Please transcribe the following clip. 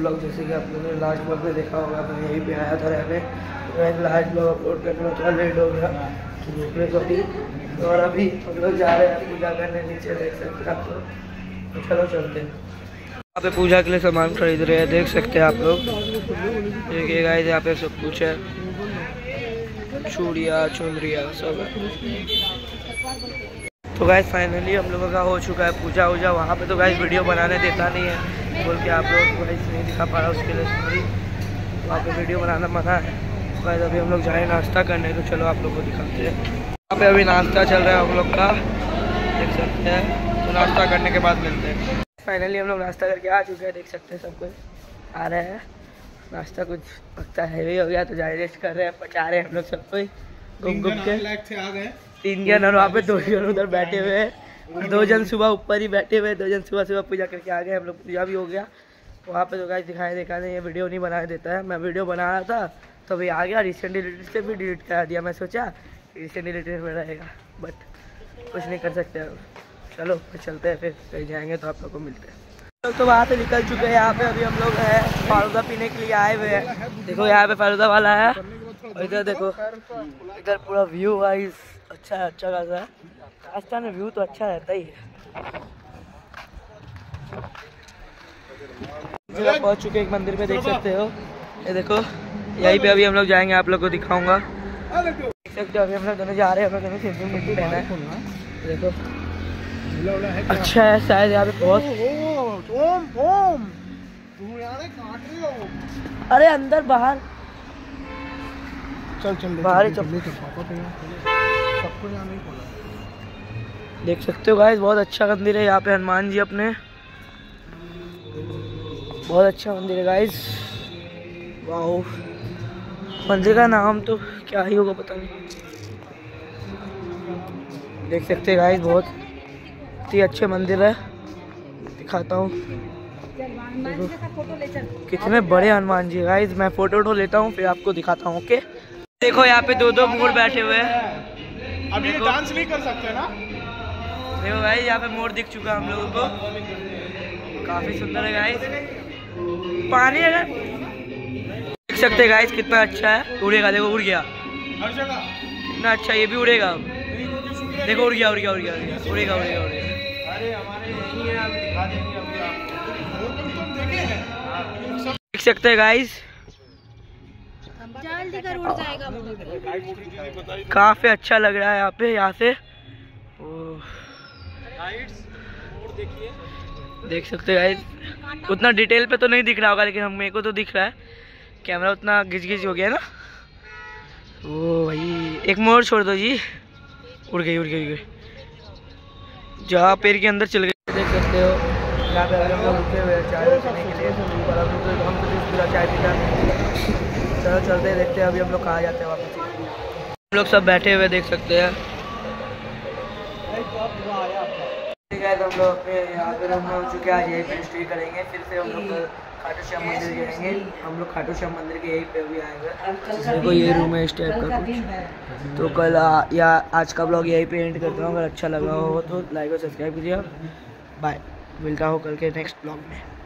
Blog जैसे कि आप लोगों ने लास्ट ब्लॉग में देखा होगा, मैं यहीं पे आया था रहने। मैं लास्ट ब्लॉग अपलोड करने में थोड़ा लेट हो गया रुकने को भी। और अभी हम लोग जा रहे हैं पूजा करने, नीचे देख सकते हैं आप लोग। तो चलो चलते हैं। यहाँ पे पूजा के लिए सामान खरीद रहे हैं, देख सकते हैं आप लोग। देखिए गाइस यहाँ पे सब कुछ है, चूड़िया चुनरिया सब है। तो गाइस फाइनली हम लोगों का हो चुका है पूजा वूजा। वहाँ पे तो गाइस वीडियो बनाने देता नहीं है बोल के आप लोग को गाइस नहीं दिखा पा रहा, उसके लिए सॉरी। वहाँ पे वीडियो बनाना मना है। तो गाइस अभी हम लोग जाए नाश्ता करने, तो चलो आप लोग को दिखाते हैं। यहाँ पे अभी नाश्ता चल रहा है हम लोग का, देख सकते हैं। तो नाश्ता करने के बाद मिलते हैं। फाइनली हम लोग नाश्ता करके आ चुके हैं, देख सकते हैं सब कुछ आ रहे हैं। नाश्ता कुछ लगता है हैवी हो गया तो डाइजेस्ट कर रहे हैं, पचा रहे हैं हम लोग सब कोई घूम घूम के। आ गए 3 जन और वहाँ पे 2 जन उधर बैठे हुए हैं। 2 जन सुबह ऊपर ही बैठे हुए, 2 जन सुबह पूजा करके आ गए हम लोग। पूजा भी हो गया वहाँ पे। तो गाइस दिखाया देखा नहीं, ये वीडियो नहीं बनाने देता है। मैं वीडियो बना रहा था तो अभी आ गया, रिसेंटली डिलीट से भी डिलीट करा दिया। मैं सोचा रिसेंटली डिलीट में रहेगा बट कुछ नहीं कर सकते अब। चलो फिर चलते हैं, फिर कहीं जाएंगे तो आप लोग को मिलते हैं। लोग तो वहाँ से निकल चुके हैं। यहाँ पे अभी हम लोग हैं फालूदा पीने के लिए आए हुए हैं। देखो यहाँ पे फालूदा वाला है, और इधर देखो, इधर पूरा व्यू वाइज अच्छा है, अच्छा खासा है। राजस्थान में व्यू तो अच्छा रहता ही है। पहुँच चुके एक मंदिर पे, देख सकते हो। ये देखो यहीं पे अभी हम लोग जाएंगे, आप लोग को दिखाऊंगा। देख सकते हो अभी हम लोग दोनों जा रहे हैं, हम लोग दोनों सिंपल मिट्टी रहना है। देखो अच्छा है शायद यहाँ पे बहुत। अरे अंदर बाहर चल बाहर ही देख सकते हो गाइस, बहुत अच्छा मंदिर है। यहाँ पे हनुमान जी अपने, बहुत अच्छा मंदिर है गाइस। वाओ, मंदिर का नाम तो क्या ही होगा पता नहीं। देख सकते हैं गाइस, बहुत ही अच्छे मंदिर है। दिखाता हूँ कितने बड़े हनुमान जी गाइस। मैं फोटो लेता हूँ फिर आपको दिखाता हूँ। ओके देखो यहाँ पे 2 मोर बैठे हुए हैं। अभी ये डांस नहीं कर सकते ना। देखो गाइस यहाँ पे मोर दिख चुका हम लोगों को, काफी सुंदर है गाइस। पानी अगर देख सकते हैं गाइस कितना अच्छा है, उड़ेगा। देखो उड़ गया, कितना अच्छा, ये भी उड़ेगा। देखो उड़ गया उड़ेगा उड़ेगा। अरे हमारे यही है, अभी दिखा देंगे आपको। देख सकते हैं गाइस, जल्दी कर उड़ जाएगा। काफी अच्छा लग रहा है यहाँ पे। यहाँ से देख सकते हैं गाइस, उतना डिटेल पे तो नहीं दिख रहा होगा लेकिन मेरे को तो दिख रहा है। कैमरा उतना घिच हो गया ना। ओ भाई एक मोर छोड़ दो जी, उड़ गई जहाँ पेड़ के अंदर चल गए। देख सकते हो यहाँ पे हम लोग रुके हुए हैं चाय पीने के लिए। हम तो पूरा चाय पीना। चलो चलते हैं, देखते हैं अभी हम लोग कहाँ जाते हैं वापस। हम लोग सब बैठे हुए देख सकते हैं। हम लोग अपने यहाँ पे रूम में हो चुके हैं, आज यहीं पे स्टे करेंगे। फिर से हम लोग खाटू श्याम मंदिर जाएंगे। हम लोग खाटू श्याम मंदिर के यहीं पे भी आए हुए। देखो ये रूम है इस टाइप का कुछ। तो कल या आज का ब्लॉग यहीं पे एंड करता हूँ। अगर अच्छा लगा हो तो लाइक और सब्सक्राइब कीजिए। बाय, मिलता हूँ कल के नेक्स्ट ब्लॉग में।